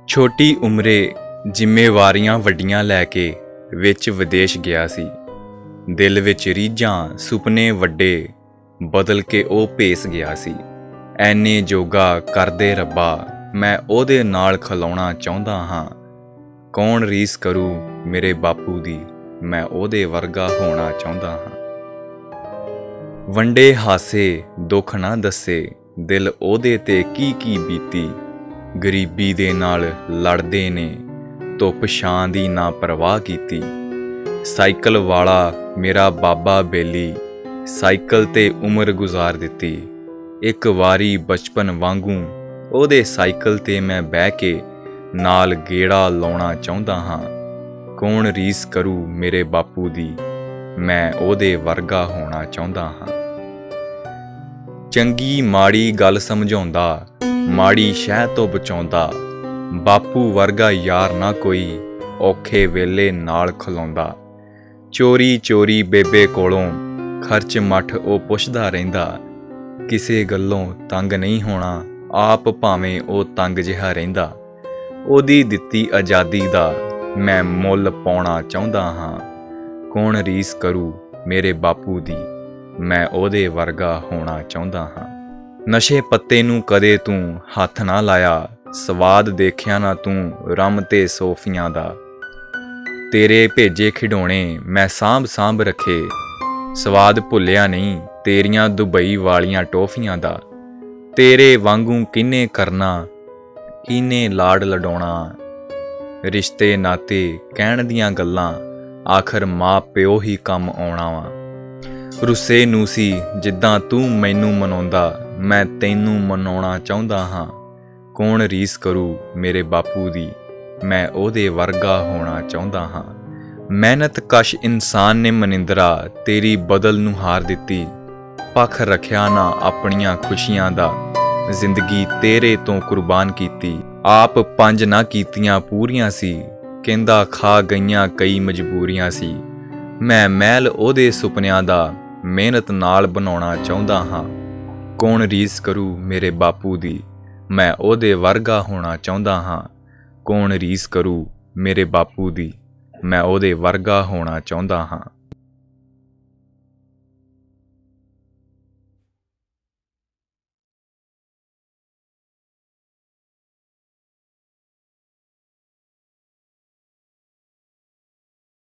ਛੋਟੀ ਉਮਰੇ ਜ਼ਿੰਮੇਵਾਰੀਆਂ ਵੱਡੀਆਂ ਲੈ ਕੇ ਵਿੱਚ ਵਿਦੇਸ਼ ਗਿਆ ਸੀ। ਦਿਲ ਵਿੱਚ ਰੀਝਾਂ ਸੁਪਨੇ ਵੱਡੇ ਬਦਲ ਕੇ ਉਹ ਭੇਸ ਗਿਆ ਸੀ। ਐਨੇ ਜੋਗਾ ਕਰਦੇ ਰੱਬਾ ਮੈਂ ਉਹਦੇ ਨਾਲ ਖਲੋਣਾ ਚਾਹੁੰਦਾ ਹਾਂ। ਕੌਣ ਰੀਸ ਕਰੂ ਮੇਰੇ ਬਾਪੂ ਦੀ, ਮੈਂ ਉਹਦੇ ਵਰਗਾ ਹੋਣਾ ਚਾਹੁੰਦਾ ਹਾਂ। ਵੰਡੇ ਹਾਸੇ ਦੁੱਖ ਨਾ ਦੱਸੇ ਦਿਲ ਉਹਦੇ ਤੇ ਕੀ ਬੀਤੀ। ਗਰੀਬੀ ਦੇ ਨਾਲ ਲੜਦੇ ਨੇ ਧੁੱਪ ਛਾਂ ਦੀ ਨਾ ਪਰਵਾਹ ਕੀਤੀ। ਸਾਈਕਲ ਵਾਲਾ ਮੇਰਾ ਬਾਬਾ ਬੇਲੀ ਸਾਈਕਲ ਤੇ ਉਮਰ ਗੁਜ਼ਾਰ ਦਿੱਤੀ। ਇੱਕ ਵਾਰੀ ਬਚਪਨ ਵਾਂਗੂ ਉਹਦੇ ਸਾਈਕਲ ਤੇ ਮੈਂ ਬਹਿ ਕੇ ਨਾਲ ਗੇੜਾ ਲਾਉਣਾ ਚਾਹੁੰਦਾ ਹਾਂ। ਕੌਣ ਰੀਸ ਕਰੂ ਮੇਰੇ ਬਾਪੂ ਦੀ, ਮੈਂ ਉਹਦੇ ਵਰਗਾ ਹੋਣਾ ਚਾਹੁੰਦਾ ਹਾਂ। ਚੰਗੀ ਮਾੜੀ ਗੱਲ ਸਮਝਾਉਂਦਾ, ਮਾੜੀ ਸ਼ਹਿ ਤੋਂ ਬਚਾਉਂਦਾ। ਬਾਪੂ ਵਰਗਾ ਯਾਰ ਨਾ ਕੋਈ, ਔਖੇ ਵੇਲੇ ਨਾਲ ਖਲੋਂਦਾ। ਚੋਰੀ ਚੋਰੀ ਬੇਬੇ ਕੋਲੋਂ ਖਰਚ ਮੱਠ ਉਹ ਪੁੱਛਦਾ ਰਹਿੰਦਾ। ਕਿਸੇ ਗੱਲੋਂ ਤੰਗ ਨਹੀਂ ਹੋਣਾ, ਆਪ ਭਾਵੇਂ ਉਹ ਤੰਗ ਜਿਹਾ ਰਹਿੰਦਾ। ਉਹਦੀ ਦਿੱਤੀ ਆਜ਼ਾਦੀ ਦਾ ਮੈਂ ਮੁੱਲ ਪਾਉਣਾ ਚਾਹੁੰਦਾ ਹਾਂ। ਕੌਣ ਰੀਸ ਕਰੂ ਮੇਰੇ ਬਾਪੂ ਦੀ, ਮੈਂ ਉਹਦੇ ਵਰਗਾ ਹੋਣਾ ਚਾਹੁੰਦਾ ਹਾਂ। ਨਸ਼ੇ ਪੱਤੇ ਨੂੰ ਕਦੇ ਤੂੰ ਹੱਥ ਨਾ ਲਾਇਆ, ਸਵਾਦ ਦੇਖਿਆ ਨਾ ਤੂੰ ਰਮ ਤੇ ਸੋਫੀਆਂ ਦਾ। ਤੇਰੇ ਭੇਜੇ ਖਿਡੌਣੇ ਮੈਂ ਸਾਂਭ ਰੱਖੇ, ਸਵਾਦ ਭੁੱਲਿਆ ਨਹੀਂ ਤੇਰੀਆਂ ਦੁਬਈ ਵਾਲੀਆਂ ਟੋਫੀਆਂ ਦਾ। ਤੇਰੇ ਵਾਂਗੂ ਕਿਹਨੇ ਕਰਨਾ, ਕਿਹਨੇ ਲਾਡ ਲਡਾਉਣਾ। ਰਿਸ਼ਤੇ ਨਾਤੇ ਕਹਿਣ ਦੀਆਂ ਗੱਲਾਂ ਆਖਰ ਮਾਂ ਪਿਓ ਹੀ ਕੰਮ ਆਉਣਾ ਵਾ। ਰੁੱਸੇ ਨੂੰ ਸੀ ਜਿੱਦਾਂ ਤੂੰ ਮੈਨੂੰ ਮਨਾਉਂਦਾ, ਮੈਂ ਤੈਨੂੰ ਮਨਾਉਣਾ ਚਾਹੁੰਦਾ ਹਾਂ। ਕੌਣ ਰੀਸ ਕਰੂ ਮੇਰੇ ਬਾਪੂ ਦੀ, ਮੈਂ ਉਹਦੇ ਵਰਗਾ ਹੋਣਾ ਚਾਹੁੰਦਾ ਹਾਂ। ਮਿਹਨਤ ਕਸ਼ ਇਨਸਾਨ ਨੇ ਮਨਿੰਦਰਾ ਤੇਰੀ ਬਦਲ ਨੂੰ ਹਾਰ ਦਿੱਤੀ। ਪੱਖ ਰੱਖਿਆ ਨਾ ਆਪਣੀਆਂ ਖੁਸ਼ੀਆਂ ਦਾ, ਜ਼ਿੰਦਗੀ ਤੇਰੇ ਤੋਂ ਕੁਰਬਾਨ ਕੀਤੀ। ਆਪ ਪੰਜ ਨਾ ਕੀਤੀਆਂ ਪੂਰੀਆਂ ਸੀ, ਕਹਿੰਦਾ ਖਾ ਗਈਆਂ ਕਈ ਮਜਬੂਰੀਆਂ ਸੀ। ਮੈਂ ਮਹਿਲ ਉਹਦੇ ਸੁਪਨਿਆਂ ਦਾ ਮਿਹਨਤ ਨਾਲ ਬਣਾਉਣਾ ਚਾਹੁੰਦਾ ਹਾਂ। ਕੌਣ ਰੀਸ ਕਰੂ ਮੇਰੇ ਬਾਪੂ ਦੀ, ਮੈਂ ਉਹਦੇ ਵਰਗਾ ਹੋਣਾ ਚਾਹੁੰਦਾ ਹਾਂ। ਕੌਣ ਰੀਸ ਕਰੂ ਮੇਰੇ ਬਾਪੂ ਦੀ, ਮੈਂ ਉਹਦੇ ਵਰਗਾ ਹੋਣਾ ਚਾਹੁੰਦਾ ਹਾਂ।